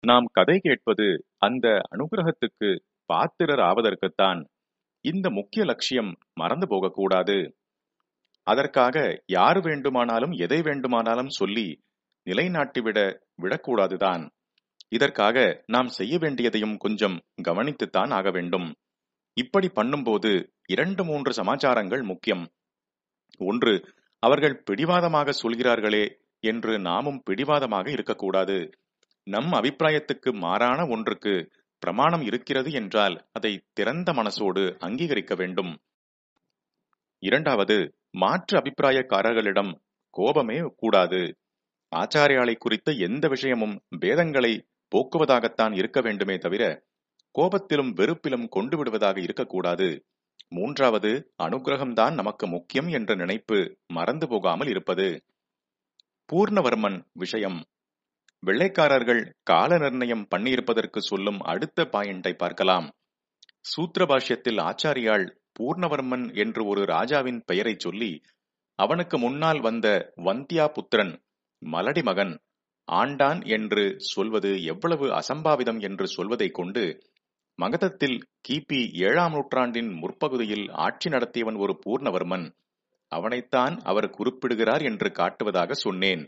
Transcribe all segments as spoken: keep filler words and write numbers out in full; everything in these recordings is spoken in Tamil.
நாம் கதை கேட்பது அந்த அனுகிரகத்துக்கு பாத்திரர் ஆவதற்குத்தான். இந்த முக்கிய லட்சியம் மறந்து போகக்கூடாது. அதற்காக யார் வேண்டுமானாலும் எதை வேண்டுமானாலும் சொல்லி நிலைநாட்டிவிட விடக்கூடாதுதான். இதற்காக நாம் செய்ய வேண்டியதையும் கொஞ்சம் கவனித்துத்தான் ஆக வேண்டும். இப்படி பண்ணும்போது இரண்டு மூன்று சமாச்சாரங்கள் முக்கியம். ஒன்று, அவர்கள் பிடிவாதமாக சொல்கிறார்களே என்று நாமும் பிடிவாதமாக இருக்கக்கூடாது. நம் அபிப்பிராயத்துக்கு மாறான ஒன்றுக்கு பிரமாணம் இருக்கிறது என்றால் அதை திறந்த மனசோடு அங்கீகரிக்க வேண்டும். இரண்டாவது, மாற்று அபிப்பிராயக்காரர்களிடம் கோபமே கூடாது. ஆச்சாரியாலை குறித்த எந்த விஷயமும் பேதங்களை போக்குவதாகத்தான் இருக்க வேண்டுமே தவிர கோபத்திலும் வெறுப்பிலும் கொண்டு விடுவதாக இருக்கக்கூடாது. மூன்றாவது, அனுகிரகம்தான் நமக்கு முக்கியம் என்ற நினைப்பு மறந்து போகாமல் இருப்பது. பூர்ணவர்மன் விஷயம். வெள்ளைக்காரர்கள் கால நிர்ணயம் பண்ணியிருப்பதற்கு சொல்லும் அடுத்த பாயிண்டை பார்க்கலாம். சூத்திர பாஷ்யத்தில் ஆச்சாரியால் பூர்ணவர்மன் என்று ஒரு ராஜாவின் பெயரை சொல்லி அவனுக்கு முன்னால் வந்த வந்தியா புத்திரன் மலடி மகன் ஆண்டான் என்று சொல்வது எவ்வளவு அசம்பாவிதம் என்று சொல்வதை கொண்டு மகதத்தில் கிபி ஏழாம் நூற்றாண்டின் முற்பகுதியில் ஆட்சி நடத்தியவன் ஒரு பூர்ணவர்மன், அவனைத்தான் அவர் குறிப்பிடுகிறார் என்று காட்டுவதாக சொன்னேன்.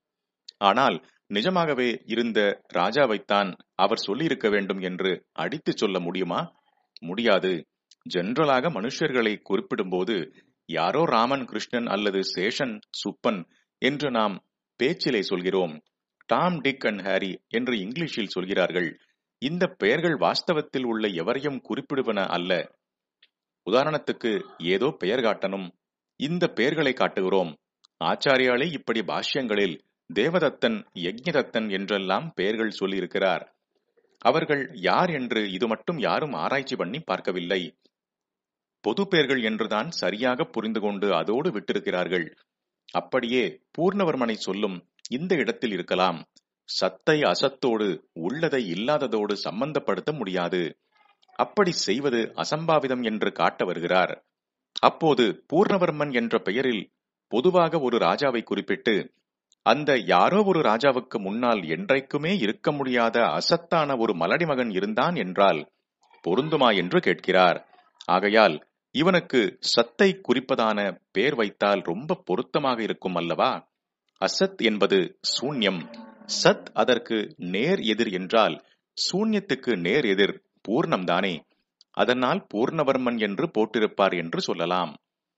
ஆனால் நிஜமாகவே இருந்த ராஜாவைத்தான் அவர் சொல்லியிருக்க வேண்டும் என்று அடித்து சொல்ல முடியுமா? முடியாது. ஜெனரலாக மனுஷர்களை குறிப்பிடும்போது யாரோ ராமன், கிருஷ்ணன் அல்லது சேஷன், சுப்பன் என்று நாம் பேச்சிலே சொல்கிறோம். டாம், டிக் அண்ட் ஹாரி என்று இங்கிலீஷில் சொல்கிறார்கள். இந்த பெயர்கள் வாஸ்தவத்தில் உள்ள எவரையும் குறிப்பிடுவன அல்ல. உதாரணத்துக்கு ஏதோ பெயர் காட்டணும், இந்த பெயர்களை காட்டுகிறோம். ஆச்சாரியாலே இப்படி பாஷ்யங்களில் தேவதத்தன், யஜ்ஞதத்தன் என்றெல்லாம் பெயர்கள் சொல்லியிருக்கிறார். அவர்கள் யார் என்று இது மட்டும் யாரும் ஆராய்ச்சி பண்ணி பார்க்கவில்லை. பொது பெயர்கள் என்றுதான் சரியாக புரிந்து கொண்டு அதோடு விட்டிருக்கிறார்கள். அப்படியே பூர்ணவர்மனை சொல்லும் இந்த இடத்தில் இருக்கலாம். சத்தை அசத்தோடு, உள்ளதை இல்லாததோடு சம்பந்தப்படுத்த முடியாது. அப்படி செய்வது அசம்பாவிதம் என்று காட்ட வருகிறார். அப்போது பூர்ணவர்மன் என்ற பெயரில் பொதுவாக ஒரு ராஜாவை குறிப்பிட்டு அந்த யாரோ ஒரு ராஜாவுக்கு முன்னால் என்றைக்குமே இருக்க முடியாத அசத்தான ஒரு மலடி மகன் இருந்தான் என்றால் பொருந்துமா என்று கேட்கிறார். ஆகையால் இவனுக்கு சத்தை குறிப்பதான பெயர் வைத்தால் ரொம்ப பொருத்தமாக இருக்கும் அல்லவா? அசத் என்பது சூன்யம், சத் அதற்கு நேர் எதிர் என்றால் சூன்யத்துக்கு நேர் எதிர் பூர்ணம்தானே. அதனால் பூர்ணவர்மன் என்று போட்டிருப்பார் என்று சொல்லலாம்.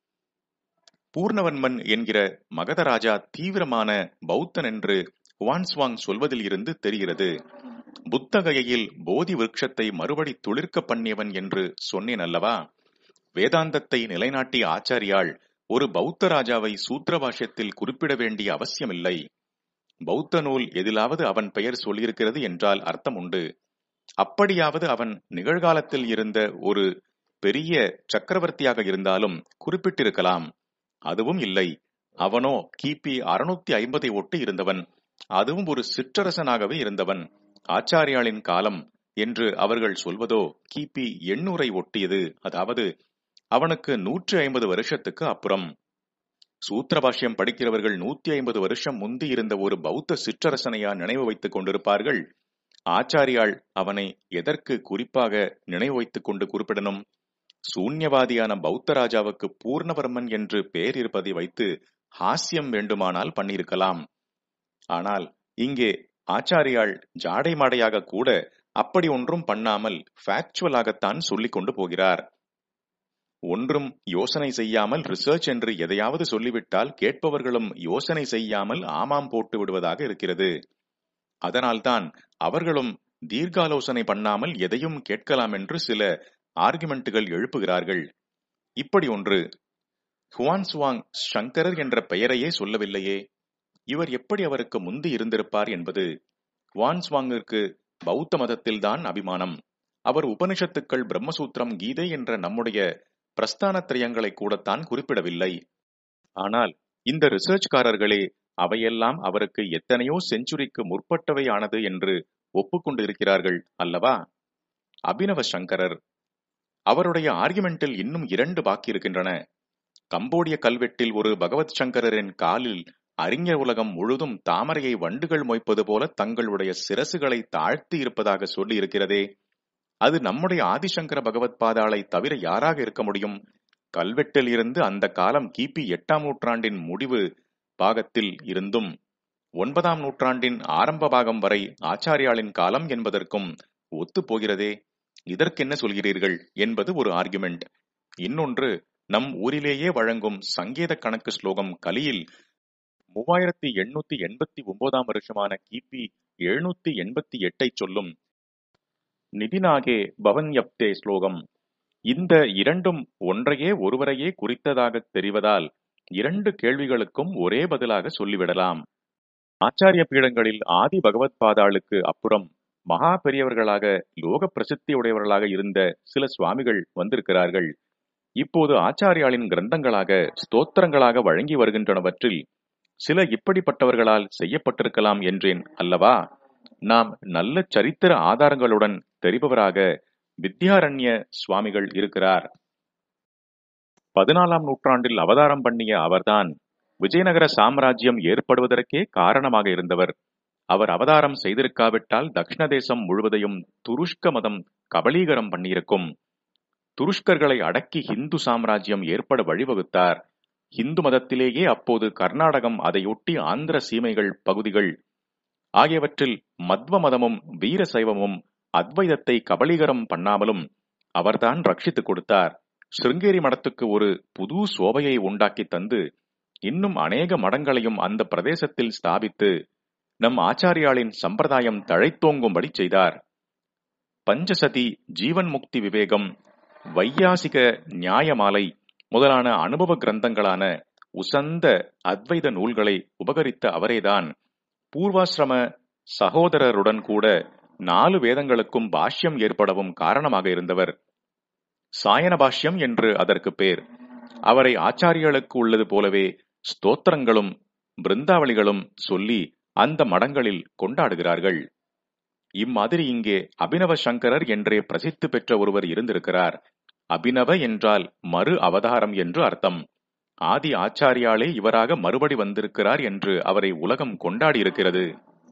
பூர்ணவர்மன் என்கிற மகதராஜா தீவிரமான பௌத்தன் என்று ஹுவான்ஸ்வாங் சொல்வதில் இருந்து தெரிகிறது. புத்தகையில் போதி விருட்சத்தை மறுபடி துளிர்க்க பண்ணியவன் என்று சொன்னேன் அல்லவா? வேதாந்தத்தை நிலைநாட்டிய ஆச்சாரியால் ஒரு பௌத்த ராஜாவை சூத்திர பாஷ்யத்தில் குறிப்பிட வேண்டிய அவசியமில்லை. பௌத்த நூல் எதிலாவது அவன் பெயர் சொல்லியிருக்கிறது என்றால் அர்த்தம் உண்டு. அப்படியாவது அவன் நிகழ்காலத்தில் இருந்த ஒரு பெரிய சக்கரவர்த்தியாக இருந்தாலும் குறிப்பிட்டிருக்கலாம். அதுவும் இல்லை. அவனோ கிபி அறுநூத்தி ஐம்பதை ஒட்டி இருந்தவன். அதுவும் ஒரு சிற்றரசனாகவே இருந்தவன். ஆச்சாரியாளின் காலம் என்று அவர்கள் சொல்வதோ கிபி எண்ணூரை ஒட்டியது. அதாவது அவனுக்கு நூற்றி ஐம்பது வருஷத்துக்கு அப்புறம். சூத்திர பாஷ்யம் படிக்கிறவர்கள் நூத்தி ஐம்பது வருஷம் முந்தி இருந்த ஒரு பௌத்த சிற்றரசனையா நினைவு வைத்துக் கொண்டிருப்பார்கள்? ஆச்சாரியால் அவனை எதற்கு குறிப்பாக நினைவு வைத்துக் கொண்டு குறிப்பிடணும்? சூன்யவாதியான பௌத்த ராஜாவுக்கு பூர்ணவர்மன் என்று பெயர் இருப்பதை வைத்து ஹாஸ்யம் வேண்டுமானால் பண்ணியிருக்கலாம். ஆனால் இங்கே ஆச்சாரியால் ஜாடை மாடையாக கூட அப்படி ஒன்றும் பண்ணாமல் ஃபேக்சுவலாகத்தான் சொல்லிக் கொண்டு போகிறார். ஒன்றும் யோசனை செய்யாமல் ரிசர்ச் என்று எதையாவது சொல்லிவிட்டால் கேட்பவர்களும் யோசனை செய்யாமல் ஆமாம் போட்டு விடுவதாக இருக்கிறது. அதனால்தான் அவர்களும் தீர்க்காலோசனை பண்ணாமல் எதையும் கேட்கலாம் என்று சில ஆர்குமெண்ட்டுகள் எழுப்புகிறார்கள். இப்படி ஒன்று. ஹுவான்ஸ்வாங் சங்கரர் என்ற பெயரையே சொல்லவில்லையே. இவர் எப்படி அவருக்கு முந்தி இருந்திருப்பார் என்பது. ஹுவான்ஸ்வாங்கிற்கு பௌத்த மதத்தில்தான் அபிமானம். அவர் உபனிஷத்துக்கள், பிரம்மசூத்திரம், கீதை என்ற நம்முடைய பிரஸ்தானத்திரயங்களை கூடத்தான் குறிப்பிடவில்லை. ஆனால் இந்த ரிசர்ச்காரர்களே அவையெல்லாம் அவருக்கு எத்தனையோ செஞ்சுரிக்கு முற்பட்டவை ஆனது என்று ஒப்புக்கொண்டிருக்கிறார்கள் அல்லவா? அபினவ சங்கரர். அவருடைய ஆர்குமெண்டில் இன்னும் இரண்டு பாக்கி இருக்கின்றன. கம்போடிய கல்வெட்டில் ஒரு பகவத் சங்கரரின் காலில் அறிஞர் உலகம் முழுதும் தாமரையை வண்டுகள் மொய்ப்பது போல தங்களுடைய சிரசுகளை தாழ்த்தி இருப்பதாக சொல்லி இருக்கிறதே, அது நம்முடைய ஆதிசங்கர பகவத் பாதாளை தவிர யாராக இருக்க முடியும்? கல்வெட்டில் இருந்து அந்த காலம் கிபி எட்டாம் நூற்றாண்டின் முடிவு பாகத்தில் இருந்தும் ஒன்பதாம் நூற்றாண்டின் ஆரம்ப பாகம் வரை ஆச்சாரியாளின் காலம் என்பதற்கும் ஒத்து போகிறதே. இதற்கென்ன சொல்கிறீர்கள் என்பது ஒரு ஆர்குமெண்ட். இன்னொன்று, நம் ஊரிலேயே வழங்கும் சங்கேத கணக்கு ஸ்லோகம் கலியில் மூவாயிரத்தி எண்ணூத்தி எண்பத்தி ஒன்பதாம் வருஷமான கிபி எழுநூத்தி எண்பத்தி எட்டை சொல்லும் நிதினாகே பவன்யப்தே ஸ்லோகம். இந்த இரண்டும் ஒன்றையே ஒருவரையே குறித்ததாக தெரிவதால் இரண்டு கேள்விகளுக்கும் ஒரே பதிலாக சொல்லிவிடலாம். ஆச்சாரிய பீடங்களில் ஆதி பகவத் பாதாளுக்கு அப்புறம் மகா பெரியவர்களாக லோக பிரசித்தி உடையவர்களாக இருந்த சில சுவாமிகள் வந்திருக்கிறார்கள். இப்போது ஆச்சாரியாளின் கிரந்தங்களாக ஸ்தோத்திரங்களாக வழங்கி வருகின்றனவற்றில் சில இப்படிப்பட்டவர்களால் செய்யப்பட்டிருக்கலாம் என்றேன் அல்லவா? நாம் நல்ல சரித்திர ஆதாரங்களுடன் தெரிபவராக வித்யாரண்ய சுவாமிகள் இருக்கிறார். பதினாலாம் நூற்றாண்டில் அவதாரம் பண்ணிய அவர்தான் விஜயநகர சாம்ராஜ்யம் ஏற்படுவதற்கே காரணமாக இருந்தவர். அவர் அவதாரம் செய்திருக்காவிட்டால் தக்ஷண தேசம் முழுவதையும் துருஷ்க மதம் கபலீகரம் பண்ணியிருக்கும். துருஷ்கர்களை அடக்கி ஹிந்து சாம்ராஜ்யம் ஏற்பட வழிவகுத்தார். ஹிந்து மதத்திலேயே அப்போது கர்நாடகம், அதையொட்டி ஆந்திர சீமைகள் பகுதிகள் ஆகியவற்றில் மத்வ மதமும் வீர சைவமும் அத்வைதத்தை கபலீகரம் பண்ணாமலும் அவர்தான் ரட்சித்துக் கொடுத்தார். சிருங்கேரி மடத்துக்கு ஒரு புது சோபையை உண்டாக்கி தந்து இன்னும் அநேக மடங்களையும் அந்த பிரதேசத்தில் ஸ்தாபித்து நம் ஆச்சாரியாளின் சம்பிரதாயம் தழைத்தோங்கும்படி செய்தார். பஞ்சசதி, ஜீவன் முக்தி விவேகம், வையாசிக நியாயமாலை முதலான அனுபவ கிரந்தங்களான உசந்த அத்வைத நூல்களை உபகரித்த அவரேதான் பூர்வாசிரம சகோதரருடன் கூட நாலு வேதங்களுக்கும் பாஷ்யம் ஏற்படவும் காரணமாக இருந்தவர். சாயன பாஷ்யம் என்று அதற்கு பேர். அவரை ஆச்சாரியர்களுக்கு உள்ளது போலவே ஸ்தோத்திரங்களும் பிருந்தாவளிகளும் சொல்லி அந்த மடங்களில் கொண்டாடுகிறார்கள். இம்மாதிரி இங்கே அபினவ சங்கரர் என்றே பிரசித்தி பெற்ற ஒருவர் இருந்திருக்கிறார். அபினவ என்றால் மறு அவதாரம் என்று அர்த்தம். ஆதி ஆச்சாரியாலே இவராக மறுபடி வந்திருக்கிறார் என்று அவரை உலகம் கொண்டாடி இருக்கிறது.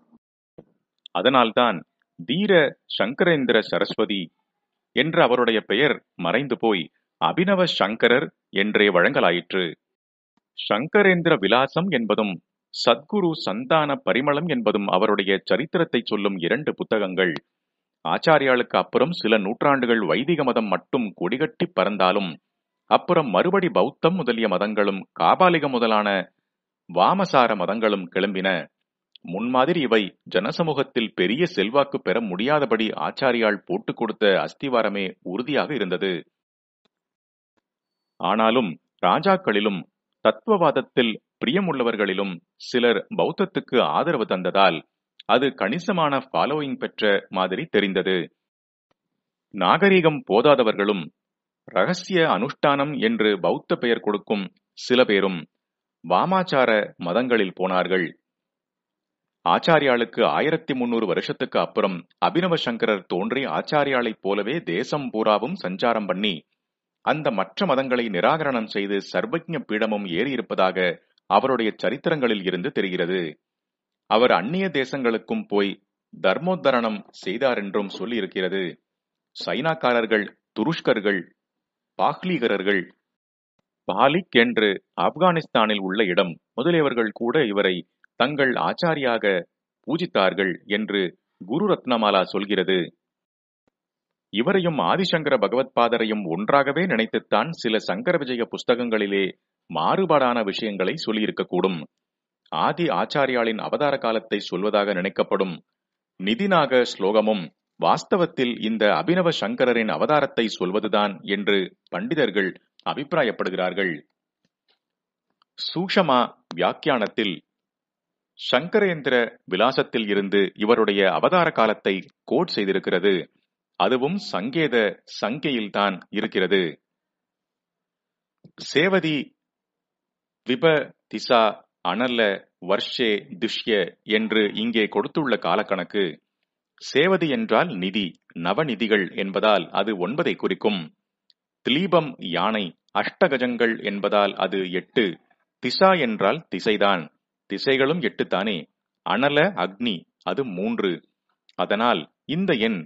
அதனால்தான் தீர சங்கரேந்திர சரஸ்வதி என்ற அவருடைய பெயர் மறைந்து போய் அபினவ சங்கரர் என்றே வழங்கலாயிற்று. சங்கரேந்திர விலாசம் என்பதும் சத்குரு சந்தான பரிமளம் என்பதும் அவருடைய சரித்திரத்தை சொல்லும் இரண்டு புத்தகங்கள். ஆச்சாரியாளுக்கு அப்புறம் சில நூற்றாண்டுகள் வைதிக மதம் மட்டும் கொடிகட்டி பறந்தாலும் அப்புறம் மறுபடி பௌத்தம் முதலிய மதங்களும் காபாலிக முதலான வாமசார மதங்களும் கிளம்பின. முன்மாதிரி இவை ஜனசமூகத்தில் பெரிய செல்வாக்கு பெற முடியாதபடி ஆச்சாரியால் போட்டுக் கொடுத்த அஸ்திவாரமே உறுதியாக இருந்தது. ஆனாலும் ராஜாக்களிலும் தத்துவவாதத்தில் பிரியமுள்ளவர்களிலும் சிலர் பௌத்தத்துக்கு ஆதரவு தந்ததால் அது கணிசமான ஃபாலோயிங் பெற்ற மாதிரி தெரிந்தது. நாகரிகம் போதாதவர்களும் ரகசிய அனுஷ்டானம் என்று பௌத்த பெயர் கொடுக்கும் சில பேரும் வாமாச்சார மதங்களில் போனார்கள். ஆச்சாரியாளுக்கு ஆயிரத்தி முன்னூறு வருஷத்துக்கு அப்புறம் அபினவ சங்கரர் தோன்றி ஆச்சாரியாளைப் போலவே தேசம் பூராவும் சஞ்சாரம் பண்ணி அந்த மற்ற மதங்களை நிராகரணம் செய்து சர்வஜ்ஞ பீடமும் ஏறியிருப்பதாக அவருடைய சரித்திரங்களில் இருந்து தெரிகிறது. அவர் அந்நிய தேசங்களுக்கும் போய் தர்மோத்தரணம் செய்தார் என்றும் சொல்லி இருக்கிறது. சைனாக்காரர்கள், துருஷ்கர்கள், பாக்லீகரர்கள், பாலிக் என்று ஆப்கானிஸ்தானில் உள்ள இடம் முதலியவர்கள் கூட இவரை தங்கள் ஆச்சாரியாக பூஜித்தார்கள் என்று குரு ரத்னமாலா சொல்கிறது. இவரையும் ஆதிசங்கர பகவத் பாதரையும் ஒன்றாகவே நினைத்துத்தான் சில சங்கர விஜய புஸ்தகங்களிலே மாறுபாடான விஷயங்களை சொல்லியிருக்கக்கூடும். ஆதி ஆச்சாரியாளின் அவதார காலத்தை சொல்வதாக நினைக்கப்படும் நிதிநாக ஸ்லோகமும் வாஸ்தவத்தில் இந்த அபினவ சங்கரரின் அவதாரத்தை சொல்வதுதான் என்று பண்டிதர்கள் அபிப்பிராயப்படுகிறார்கள். சூக்ஷமா வியாக்கியானத்தில் சங்கரேந்திர விலாசத்தில் இருந்து இவருடைய அவதார காலத்தை கோட் செய்திருக்கிறது. அதுவும் சங்கேத சங்கையில்தான் இருக்கிறது. சேவதி விப திசா அனல வர்ஷே துஷ்ய என்று இங்கே கொடுத்துள்ள காலக்கணக்கு. சேவதி என்றால் நிதி, நவநிதிகள் என்பதால் அது ஒன்பதை குறிக்கும். திலீபம் யானை, அஷ்டகஜங்கள் என்பதால் அது எட்டு. திசா என்றால் திசைதான். திசைகளும் எட்டு தானே. அனல அக்னி அது மூன்று. அதனால் இந்த எண்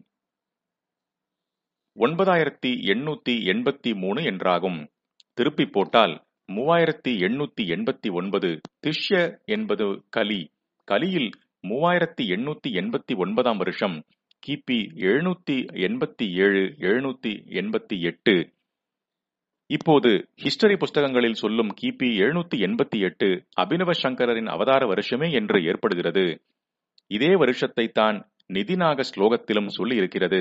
ஒன்பதாயிரத்தி எண்ணூத்தி எண்பத்தி மூணு என்றாகும். திருப்பி போட்டால் மூவாயிரத்தி எண்ணூத்தி எண்பத்தி ஒன்பது. திஷ்ய என்பது கலி. கலியில் மூவாயிரத்தி எண்ணூத்தி எண்பத்தி ஒன்பதாம் வருஷம் கிபி எழுநூத்தி எண்பத்தி ஏழு எழுநூத்தி எண்பத்தி எட்டு. இப்போது ஹிஸ்டரி புஸ்தகங்களில் சொல்லும் கிபி எழுநூத்தி எண்பத்தி எட்டு அபினவ சங்கரரின் அவதார வருஷமே என்று ஏற்படுகிறது. இதே வருஷத்தை தான் நிதிநாக ஸ்லோகத்திலும் சொல்லி இருக்கிறது.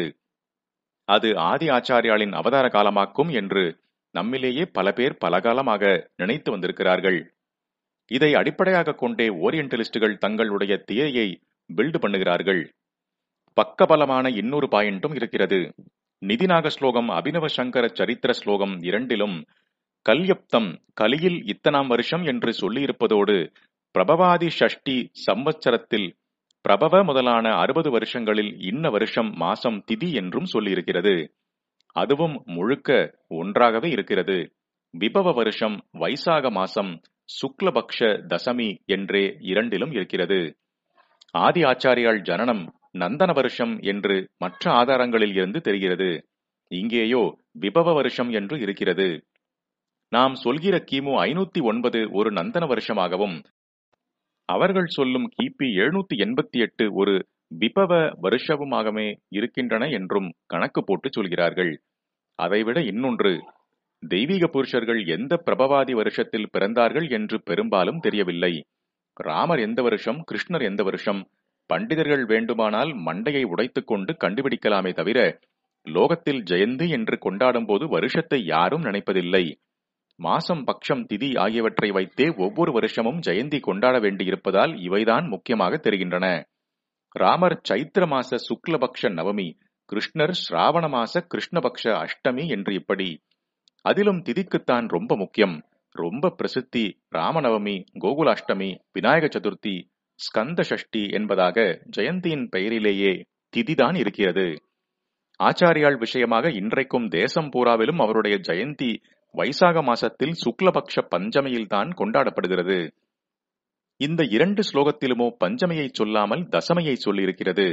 அது ஆதி ஆச்சாரியாளின் அவதார காலமாக்கும் என்று நம்மிலேயே பல பேர் பலகாலமாக நினைத்து வந்திருக்கிறார்கள். இதை அடிப்படையாக கொண்டே ஓரியன்டலிஸ்டுகள் தங்களுடைய தியரியை பில்டு பண்ணுகிறார்கள். பக்கபலமான இன்னொரு பாயிண்டும் இருக்கிறது. நிதிநாக ஸ்லோகம் அபினவ சங்கர சரித்திர ஸ்லோகம் இரண்டிலும் கல்யப்தம் கலியில் இத்தனாம் வருஷம் என்று சொல்லியிருப்பதோடு பிரபவாதி ஷஷ்டி சம்வத்சரத்தில் பிரபவ முதலான அறுபது வருஷங்களில் இன்ன வருஷம் மாசம் திதி என்றும் சொல்லியிருக்கிறது. அதுவும் முழுக்க ஒன்றாகவே இருக்கிறது. விபவ வருஷம் வைசாக மாசம் சுக்லபக்ஷ தசமி என்றே இரண்டிலும் இருக்கிறது. ஆதி ஆச்சாரியால் ஜனனம் நந்தன வருஷம் என்று மற்ற ஆதாரங்களில் இருந்து தெரிகிறது. இங்கேயோ விபவ வருஷம் என்று இருக்கிறது. நாம் சொல்கிற கிமு ஐநூத்தி ஒன்பது ஒரு நந்தன வருஷமாகவும் அவர்கள் சொல்லும் கிபி எழுநூத்தி எண்பத்தி எட்டு ஒரு விபவ வருஷவுமாகவே இருக்கின்றன என்றும் கணக்கு போட்டு சொல்கிறார்கள். அதைவிட இன்னொன்று, தெய்வீக புருஷர்கள் எந்த பிரபவாதி வருஷத்தில் பிறந்தார்கள் என்று பெரும்பாலும் தெரியவில்லை. ராமர் எந்த வருஷம், கிருஷ்ணர் எந்த வருஷம், பண்டிதர்கள் வேண்டுமானால் மண்டையை உடைத்துக் கொண்டு கண்டுபிடிக்கலாமே தவிர லோகத்தில் ஜெயந்தி என்று கொண்டாடும் போது வருஷத்தை யாரும் நினைப்பதில்லை. மாசம், பக்ஷம், திதி ஆகியவற்றை வைத்தே ஒவ்வொரு வருஷமும் ஜெயந்தி கொண்டாட வேண்டியிருப்பதால் இவைதான் முக்கியமாக தெரிகின்றன. ராமர் சைத்திர மாச சுக்லபக்ஷ நவமி, கிருஷ்ணர் ஸ்ராவண மாச கிருஷ்ணபக்ஷ அஷ்டமி என்று இப்படி. அதிலும் திதிக்குத்தான் ரொம்ப முக்கியம், ரொம்ப பிரசித்தி. ராமநவமி, கோகுலாஷ்டமி, விநாயக சதுர்த்தி, ஸ்கந்த சஷ்டி என்பதாக ஜெயந்தியின் பெயரிலேயே திதிதான் இருக்கிறது. ஆச்சாரியால் விஷயமாக இன்றைக்கும் தேசம் பூராவிலும் அவருடைய ஜெயந்தி வைசாக மாசத்தில் சுக்லபக்ஷ பஞ்சமியில்தான் கொண்டாடப்படுகிறது. இந்த இரண்டு ஸ்லோகத்திலுமோ பஞ்சமியை சொல்லாமல் தசமையை சொல்லியிருக்கிறது.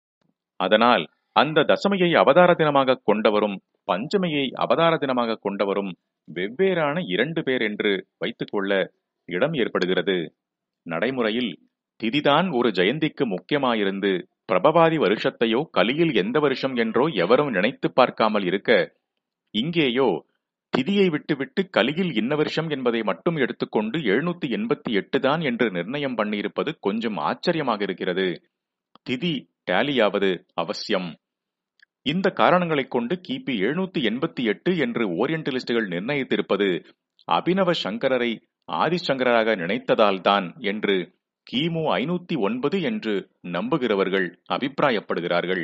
அதனால் அந்த தசமையை அவதார தினமாக கொண்டவரும் பஞ்சமியை அவதார தினமாக கொண்டவரும் வெவ்வேறான இரண்டு பேர் என்று வைத்துக் கொள்ள இடம் ஏற்படுகிறது. நடைமுறையில் திதிதான் ஒரு ஜெயந்திக்கு முக்கியமாயிருந்து பிரபவாதி வருஷத்தையோ கலியில் எந்த வருஷம் என்றோ எவரும் நினைத்து பார்க்காமல் இருக்க, இங்கேயோ திதியை விட்டுவிட்டு கலியில் இன்ன வருஷம் என்பதை மட்டும் எடுத்துக்கொண்டு எழுநூத்தி எண்பத்தி எட்டு தான் என்று நிர்ணயம் பண்ணியிருப்பது கொஞ்சம் ஆச்சரியமாக இருக்கிறது. திதி டேலியாவது அவசியம். இந்த காரணங்களைக் கொண்டு கிபி எழுநூத்தி எண்பத்தி எட்டு என்று ஓரியன்டலிஸ்டுகள் நிர்ணயித்திருப்பது அபினவ சங்கரரை ஆதிசங்கராக நினைத்ததால்தான் என்று கிமு ஐநூத்தி ஒன்பது என்று நம்புகிறவர்கள் அபிப்பிராயப்படுகிறார்கள்.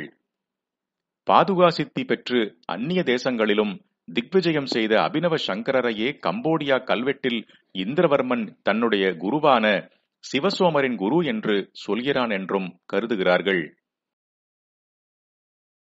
பாதுகா சித்தி பெற்று அந்நிய தேசங்களிலும் திக்விஜயம் செய்த அபினவ சங்கரரையே கம்போடியா கல்வெட்டில் இந்திரவர்மன் தன்னுடைய குருவான சிவசோமரின் குரு என்று சொல்கிறான் என்றும் கருதுகிறார்கள்.